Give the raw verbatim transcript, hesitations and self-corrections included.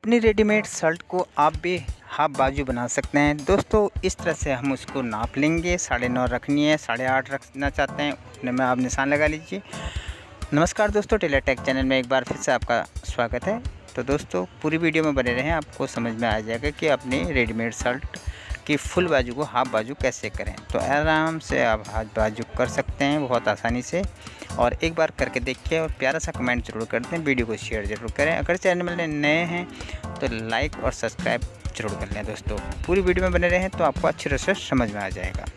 अपनी readymade shirt को आप भी हाफ बाजू बना सकते हैं दोस्तों। इस तरह से हम उसको नाप लेंगे, साढ़े नौ रखनी है, साढ़े आठ रखना चाहते हैं उतने में आप निशान लगा लीजिए। नमस्कार दोस्तों, टेलर टेक चैनल में एक बार फिर से आपका स्वागत है। तो दोस्तों पूरी वीडियो में बने रहें, आपको समझ में आ जाएगा कि अपनी रेडीमेड शर्ट की फुल बाजू को हाफ बाजू कैसे करें। तो आराम से आप हाफ बाजू कर सकते हैं बहुत आसानी से, और एक बार करके देखिए और प्यारा सा कमेंट जरूर कर दें। वीडियो को शेयर ज़रूर करें, अगर चैनल में नए हैं तो लाइक और सब्सक्राइब जरूर कर लें दोस्तों। पूरी वीडियो में बने रहें तो आपको अच्छी तरह से समझ में आ जाएगा।